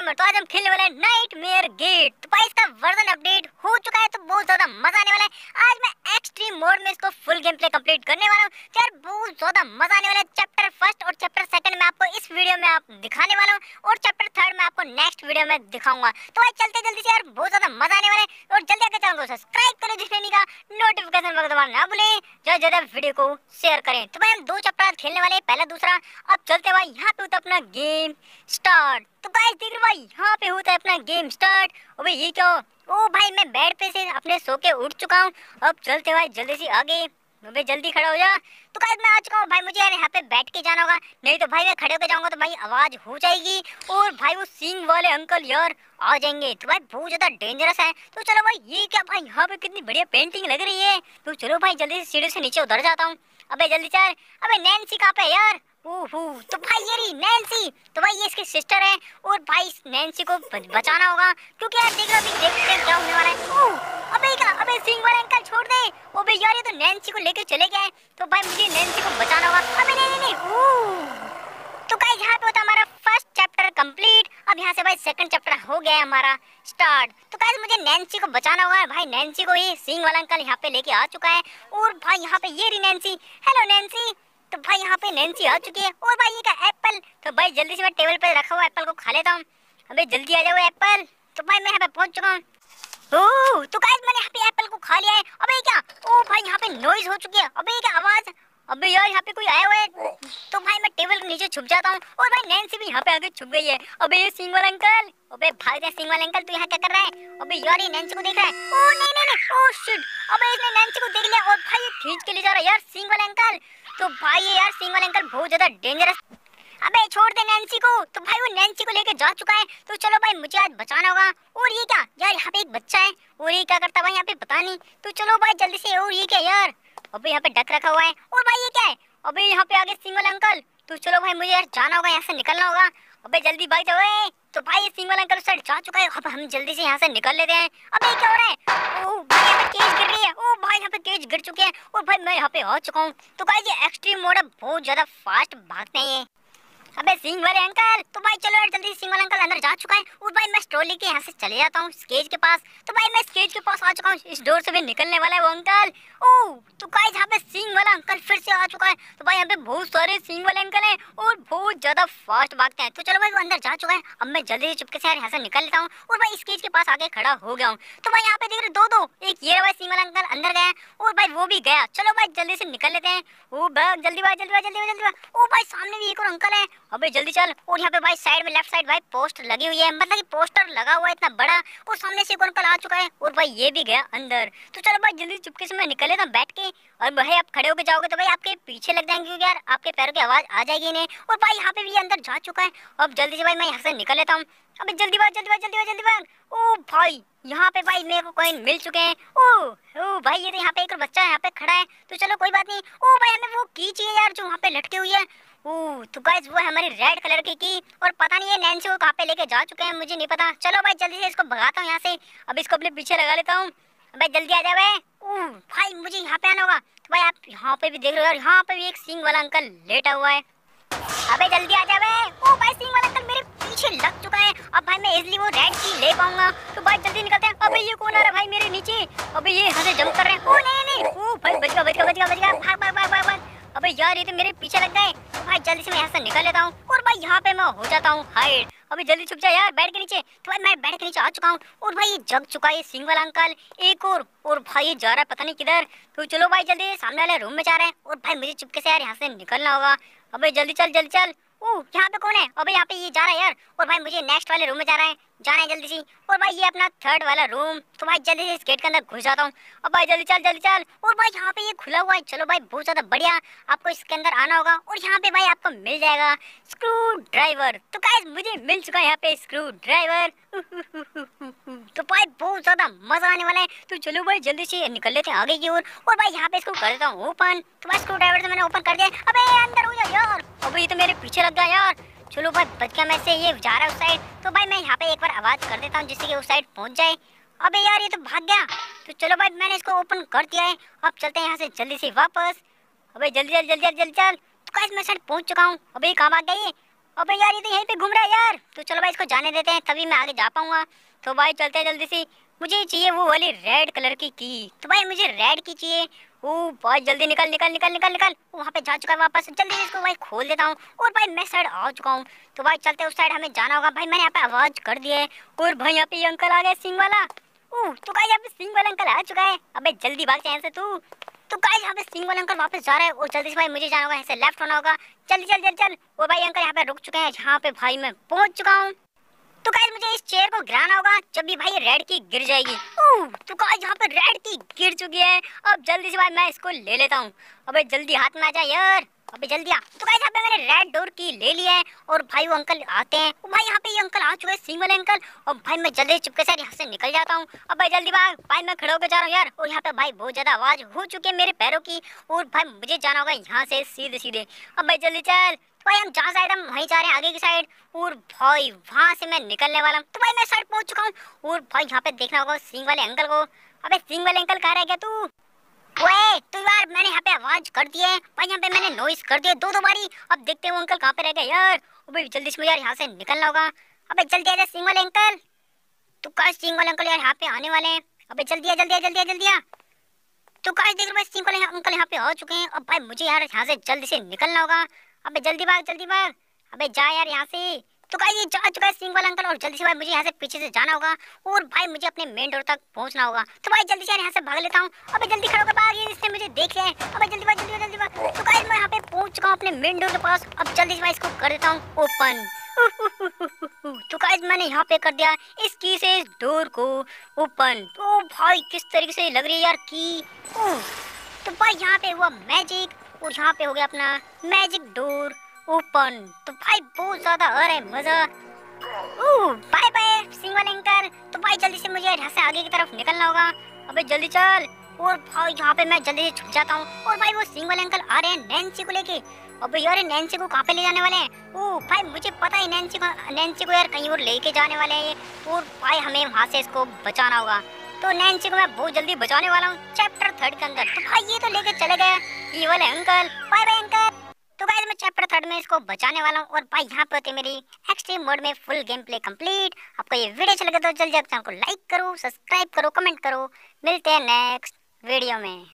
Gamer. तो आज हम खेलने वाले हैं नाइटमेयर गेट। तो भाई इसका वर्जन अपडेट हो चुका है, तो बहुत ज्यादा मजा आने वाला है। आज मैं एक्सट्रीम मोड में इसको फुल गेम प्ले कंप्लीट करने वाला हूँ। यार बहुत ज्यादा मजा आने वाला है। चैप्टर फर्स्ट और चैप्टर सेकंड में आपको इस वीडियो में आप दिखाने वाला हूँ, और चैप्टर थर्ड में आपको नेक्स्ट वीडियो में दिखाऊंगा। तो भाई चलते जल्दी से, यार बहुत ज्यादा मजा आने वाला है। और जल्दी आके चैनल को सब्सक्राइब करो, जिसने का नोटिफिकेशन बटन दबाना ना भूलें, ज्यादा वीडियो को शेयर करें। तो भाई हम दो चैप्टर खेलने वाले हैं, पहला दूसरा। अब चलते भाई यहाँ पे होता है अपना गेम स्टार्ट। तो गाइस देख रहे हो भाई यहाँ पे होता है अपना गेम स्टार्ट। अबे ये क्या? ओ भाई मैं बेड पे से अपने सो के उठ चुका हूँ। अब चलते भाई जल्दी से आगे। अबे जल्दी खड़ा हो जा। तो गाइस मैं आ चुका हूँ भाई, मुझे यार यहाँ पे बैठ के जाना होगा, नहीं तो भाई मैं खड़े होकर जाऊंगा तो भाई आवाज हो जाएगी, और भाई वो सींग वाले अंकल यार आ जाएंगे। तो भाई बहुत ज्यादा डेंजरस है। तो चलो भाई ये क्या भाई, यहाँ पे कितनी बढ़िया पेंटिंग लग रही है। तो चलो भाई जल्दी से सीढ़ी से नीचे उतर जाता हूँ। अबे जल्दी चल। अबे नैन्सी कहाँ पे यार? ओहो, तो भाई ये रही नैन्सी। तो भाई ये इसकी सिस्टर है, और भाई इस नैन्सी को बचाना होगा, क्योंकि यार देख रहा अभी देखते क्या होने वाला है। अबे क्या? अबे सिंह वाले अंकल छोड़ दे। अबे यार ये तो नैन्सी को लेके चले गए। तो भाई मुझे नैन्सी को बचाना होगा। अबे नहीं नहीं नहीं। तो गाइस यहाँ पे होता हमारा फर्स्ट चैप्टर कंप्लीट। अब यहाँ से भाई सेकंड चैप्टर हो गया है हमारा स्टार्ट। तो गाइस मुझे नैन्सी को बचाना होगा। भाई नैन्सी को ये सिंह वाला अंकल यहाँ पे लेके आ चुका है, और भाई यहाँ पे ये रही नैन्सी। Hello Nancy. तो भाई यहाँ पे नैन्सी आ चुकी है, और भाई ये का एप्पल। तो भाई जल्दी से मैं टेबल पे रखा हुआ एप्पल को खा लेता हूँ। अबे जल्दी आ जाओ एप्पल। तो भाई मैं यहाँ पे पहुँच चुका हूँ। तो गाइस मैंने यहाँ पे एप्पल को खा लिया है। अबे क्या? ओ भाई यहाँ पे नॉइज हो चुकी है। अबे क्या आवाज? अबे यार यहाँ पे कोई आया हुआ है। तो भाई मैं टेबल के नीचे छुप जाता हूँ, और भाई नैन्सी भी यहाँ पे आके छुप गई है। अबे ये सिंह वाला अंकल। अबे भाग जा सिंह वाला अंकल, तू यहाँ क्या कर रहा है? अबे यार ये नैन्सी को देख रहा है। ओ नहीं नहीं नहीं, ओ शिट। अबे इसने नैन्सी को देख लिया, और भाई ये खींच के ले जा रहा है यार सिंह वाला अंकल। तो भाई ये यार सिंह वाला अंकल बहुत ज्यादा डेंजरस। अबे छोड़ दे नैन्सी को। तो भाई वो नैन्सी को लेके जा चुका है। तो चलो भाई मुझे आज बचाना होगा। और ये क्या यार, यहाँ पे एक बच्चा है, और ये क्या करता है भाई यहाँ पे पता नहीं। तो चलो भाई जल्दी से। और ये क्या यार? अबे यहाँ पे डक रखा हुआ है, और भाई ये क्या है? अबे यहाँ पे आगे सिंह वाला अंकल। तो चलो भाई मुझे यार जाना होगा, यहाँ से निकलना होगा। अबे जल्दी भाग जाओ। तो भाई सिंह वाला अंकल उस साइड जा चुका है। अब हम जल्दी से यहाँ से निकल लेते हैं। अबे क्या हो रहा है? ओ भाई यहाँ पे केज गिर रही है। ओ भाई यहाँ पे केज गिर चुके हैं, और भाई मैं यहाँ पे आ चुका हूँ। तो भाई ये एक्सट्रीम मोड है, बहुत ज्यादा फास्ट भागते हैं ये। अबे सिंह वाले अंकल। तो भाई चलो यार जल्दी, सिंह वाला अंकल अंदर जा चुका है, और भाई मैं स्टोर लेके यहाँ से चले जाता हूँ स्केज के पास। तो भाई मैं स्केज के पास आ चुका हूँ, इस डोर से भी निकलने वाला है वो अंकल। ओह तो गाइस यहाँ पे सिंह वाला अंकल फिर से आ चुका है। तो भाई यहाँ पे बहुत सारे सिंह वाले अंकल हैं, और बहुत ज्यादा फास्ट भागते हैं। तो चलो भाई वो अंदर जा चुका है। अब मैं जल्दी से चुपके से यार यहाँ से निकल लेता हूँ, और भाई स्केज के पास आके खड़ा हो गया हूँ। तो भाई यहाँ पे देख रहे दो एक ये भाई सिंह वाला अंकल अंदर गया, और भाई वो भी गया। चलो भाई जल्दी से निकल लेते हैं। ओ भाई जल्दी भाई जल्दी भाई जल्दी जल्दी। ओ भाई सामने भी एक और अंकल है। अबे जल्दी चल। और यहाँ पे भाई साइड में लेफ्ट साइड भाई पोस्ट लगी हुई है, मतलब कि पोस्टर लगा हुआ है इतना बड़ा, और सामने से एक अंकल आ चुका है, और भाई ये भी गया अंदर। तो चलो भाई जल्दी चुपके से मैं निकल लेता हूँ बैठ के। और भाई आप खड़े होकर जाओगे तो भाई आपके पीछे लग जाएंगे, क्योंकि यार आपके पैरों की आवाज आ जाएगी इन्हें। और भाई यहाँ पे भी अंदर जा चुका है। अब जल्दी से भाई मैं यहाँ से निकल लेता हूँ। अबे जल्दी भाग जल्दी भाग जल्दी भाग जल्दी भाग। ओ भाई यहाँ पे भाई मेरे को कॉइन मिल चुके हैं। ओ भाई ये तो यहाँ पे एक और बच्चा यहाँ पे खड़ा है। तो चलो कोई बात नहीं। ओ भाई हमें वो की चाहिए यार जो वहाँ पे लटकी हुई है। तो गाइस वो है हमारी रेड कलर की, और पता नहीं है नैन्सी को कहाँ पे लेके जा चुके हैं, मुझे नहीं पता। चलो भाई जल्दी से इसको भगाता हूँ यहाँ से। अब इसको अपने पीछे लगा लेता हूँ। भाई जल्दी आ जाओ। भाई मुझे यहाँ पे आना होगा। तो भाई आप यहाँ पे भी देख रहे हो यार, यहाँ पे भी एक सिंह वाला अंकल लेटा हुआ है। अबे जल्दी आ जाओ। ओ भाई सिंह वाला अंकल मेरे पीछे लग चुका है। अब भाई मैं इजली वो रेड की ले पाऊंगा। तो भाई जल्दी निकलते हैं। अबे ये कौन आ रहा है भाई मेरे नीचे? अबे ये यहाँ से जंप कर रहे हैं। ओ नहीं नहीं। ओ भाई बच गया बच गया बच गया बच गया। भाग भाग भाग भाग भाग। अबे यार ये तो मेरे पीछे लग गए। तो भाई जल्दी से मैं यहाँ से निकल लेता हूँ, और भाई यहाँ पे मैं हो जाता हूँ हाइड। अभी जल्दी छुप जा यार बेड के नीचे। तो भाई मैं बेड के नीचे आ चुका हूँ, और भाई ये जग चुका है सिंह वाला अंकल एक और भाई ये जा रहा है पता नहीं किधर। तो चलो भाई जल्दी सामने वाले रूम में जा रहे हैं, और भाई मुझे चुपके से यार यहाँ से निकलना होगा। अबे जल्दी चल जल्दी चल। यहाँ पे कौन है? अबे यहाँ पे ये जा रहा है यार, और भाई मुझे नेक्स्ट वाले रूम में जाना है जल्दी से। और भाई ये अपना थर्ड वाला रूम। तो भाई जल्दी से इस गेट के अंदर घुस जाता हूँ। अब भाई जल्दी चल जल्दी चल। और भाई यहाँ पे ये खुला हुआ है। चलो भाई बहुत ज्यादा बढ़िया, आपको इसके अंदर आना होगा, और यहाँ पे भाई आपको मिल जाएगा स्क्रू ड्राइवर। तो गाइस मुझे मिल चुका है यहाँ पे स्क्रू ड्राइवर। तो भाई बहुत ज्यादा मजा आने वाला है। तो चलो भाई जल्दी से निकल लेते हैं आगे की ओर, और भाई यहाँ पे इसको कर देता हूँ ओपन। तो भाई स्क्रू ड्राइवर से मैंने ओपन कर दिया। अबे अंदर हो जा यार। अबे ये तो मेरे पीछे लग गया यार। चलो भाई बच गया मैं से, ये जा रहा है उस साइड। तो भाई मैं यहाँ पे एक बार आवाज कर देता हूँ जिससे कि उस साइड पहुंच जाए। अबे यार ये तो भाग गया। तो चलो भाई मैंने इसको ओपन कर दिया है। अब चलते हैं यहाँ से जल्दी से वापस। अबे जल्दी जल्दी जल्दी जल्दी चल। तो गाइस मैं साइड पहुंच चुका हूँ। अबे कहाँ भाग गया ये? अबे यार ये तो यहीं पे घूम रहा है यार। तो चलो भाई इसको जाने देते हैं, तभी मैं आगे जा पाऊंगा। तो भाई चलते हैं जल्दी से। मुझे चाहिए वो वाली रेड कलर की तो भाई मुझे रेड की चाहिए। ओ भाई जल्दी निकल निकल निकल निकल निकल। वहाँ पे जा चुका है वापस, जल्दी से इसको भाई खोल देता हूँ। और भाई मैं साइड आ चुका हूँ। तो भाई चलते उस साइड हमें जाना होगा। भाई मैंने यहाँ पे आवाज कर दी है। और भाई यहाँ पे ये अंकल आ गए सिंह वाला। तो भाई यहाँ पे सिंह वाला अंकल आ चुका है। अबे जल्दी भाग यहाँ से तू। तो गाइस यहाँ पे सिंह वाला अंकल वापस जा रहा है और जल्दी से भाई मुझे जाना होगा, यहाँ से लेफ्ट होना होगा। जल्दी जल्दी जल्दी चल। और भाई अंकल यहाँ पे रुक चुके हैं, जहाँ पे भाई मैं पहुंच चुका हूँ। तो गाइस मुझे इस चेयर को गिराना होगा जब भी भाई रेड की गिर जाएगी। तो गाइस यहाँ पे रेड की गिर चुकी है। अब जल्दी से भाई मैं इसको ले लेता हूँ। अबे जल्दी हाथ में आ जा यार, अबे जल्दी आ। तो गाइस यहाँ पे मैंने रेड डोर की ले लिया है और भाई वो अंकल आते हैं। भाई यहाँ पे ये अंकल आ चुके हैं, सिंह वाले अंकल। और भाई मैं जल्दी चुपके से यहाँ से निकल जाता हूँ। अब भाई जल्दी भाग, भाई मैं खड़े होकर जा रहा हूँ यार। और यहाँ पे भाई बहुत ज्यादा आवाज हो चुकी है मेरे पैरों की। और भाई मुझे जाना होगा यहाँ से सीधे सीधे। अब भाई जल्दी चल। भाई हम जहाँ साइड हम वहीं जा रहे हैं, आगे की साइड। और भाई वहाँ से मैं निकलने वाला हूँ। तो भाई मैं साइड पहुँच चुका हूँ। और भाई यहाँ पे देखना होगा सिंह वाले अंकल को। अबे सिंह वाले अंकल कहाँ रह गया तू? ओए तो यार मैंने यहाँ पे आवाज कर दी है भाई, यहाँ पे मैंने नॉइस कर दिया दो बारी। अब देखते हैं वो अंकल कहाँ पे रह गए यार। अबे जल्दी से मुझे यार यहाँ से निकलना होगा। अबे जल्दी आ जा सिंह वाले अंकल। तो काश सिंह वाले अंकल यार यहाँ पे आने वाले हैं। अबे जल्दी आ जल्दी आ जल्दी आ जल्दी आ। तो काश देख रहे भाई सिंह वाले अंकल यहाँ पे आ चुके हैं। अब भाई मुझे यार यहाँ से जल्दी से निकलना होगा। अबे जल्दी भाग जल्दी भाग। अबे जा यार यहाँ से। तो गाइस ये जा चुका है सिंह वाला अंकल और जल्दी से भाई मुझे यहाँ से पीछे से जाना होगा। और भाई मुझे अपने मेन डोर तक पहुँचना होगा। तो भाई जल्दी से यार यहाँ से भाग लेता हूँ। अबे जल्दी खड़ा होकर भाग, इसने मुझे देख लिया है। अबे जल्दी भाग जल्दी जल्दी भाग। तो गाइस मैं यहाँ पे पहुँच चुका हूँ अपने मेन डोर के पास। अब जल्दी से भाई इसको कर देता हूँ ओपन। तो गाइस मैंने यहाँ पे कर दिया इस की से इस डोर को ओपन। तो भाई किस तरीके से लग रही है यार की। तो भाई यहाँ पे हुआ मैजिक और यहाँ पे हो गया अपना मैजिक डोर ओपन। तो भाई बहुत ज्यादा आ रहा है मजा। बाय बाय सिंह वाले अंकल। तो भाई जल्दी से मुझे यहाँ से आगे की तरफ निकलना होगा। अबे जल्दी चल। और भाई यहाँ पे मैं जल्दी से छुप जाता हूँ। और भाई वो सिंह वाले अंकल आ रहे हैं नैन्सी को लेके। अबे यार नैन्सी को कहाँ पे ले जाने वाले हैं? भाई मुझे पता है नैन्सी को यार कहीं और लेके जाने वाले हैं ये। और भाई हमें वहाँ से इसको बचाना होगा। तो नैन्सी को मैं बहुत जल्दी बचाने वाला हूँ चैप्टर 3 के अंदर। तो भाई ये तो लेके चले गए ये वाले अंकल। Bye bye uncle. तो गाइस मैं चैप्टर 3 में इसको बचाने वाला हूँ। और भाई यहाँ पे होती है मेरी एक्सट्रीम मोड में फुल गेम प्ले कंप्लीट। आपको ये वीडियो अच्छा लगे तो जल्दी चैनल को लाइक करो, सब्सक्राइब करो, कमेंट करो। मिलते हैं नेक्स्ट वीडियो में।